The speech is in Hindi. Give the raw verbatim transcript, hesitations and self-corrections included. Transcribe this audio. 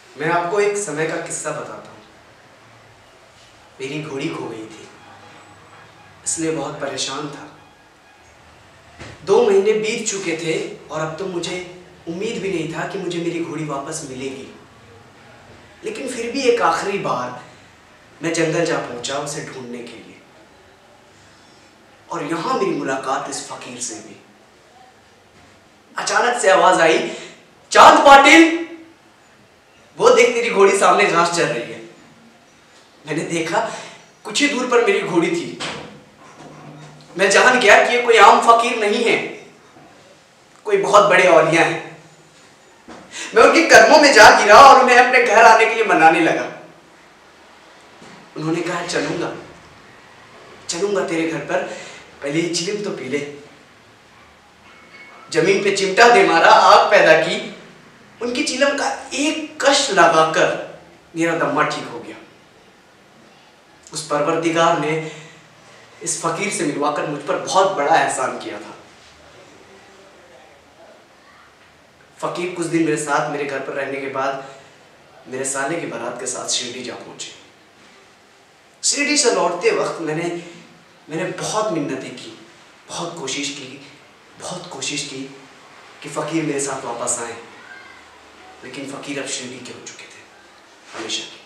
मैं आपको एक समय का किस्सा बताता हूँ। मेरी घोड़ी खो गई थी, इसलिए बहुत परेशान था। दो महीने बीत चुके थे और अब तो मुझे उम्मीद भी नहीं था कि मुझे मेरी घोड़ी वापस मिलेगी। लेकिन फिर भी एक आखिरी बार मैं जंगल जा पहुंचा उसे ढूंढने के लिए, और यहां मेरी मुलाकात इस फकीर से भी। अचानक से आवाज आई, चांद पाटिल, वो देख तेरी घोड़ी सामने घास चर रही है। मैंने देखा, कुछ ही दूर पर मेरी घोड़ी थी। मैं जान गया कि ये कोई आम फकीर नहीं है, कोई बहुत बड़े औलिया हैं। मैं उनके कदमों में जा गिरा और उन्हें अपने घर आने के लिए मनाने लगा। उन्होंने कहा, चलूंगा चलूंगा तेरे घर पर, पहले ये चिलम तो पी ले। जमीन पे चिमटा दे मारा, आग पैदा की। उनकी चिलम का एक कश लगाकर मेरा दम्मा ठीक हो गया। उस परवरदिगार ने इस फकीर से मिलवाकर मुझ पर बहुत बड़ा एहसान किया था। फकीर कुछ दिन मेरे साथ मेरे घर पर रहने के बाद मेरे साले की बारात के साथ शिरडी जा पहुंचे। शिरडी से लौटते वक्त मैंने मैंने बहुत मिन्नतें की, बहुत कोशिश की बहुत कोशिश की कि फकीर मेरे साथ वापस आए, लेकिन फकीर अब शिरडी के हो चुके थे हमेशा।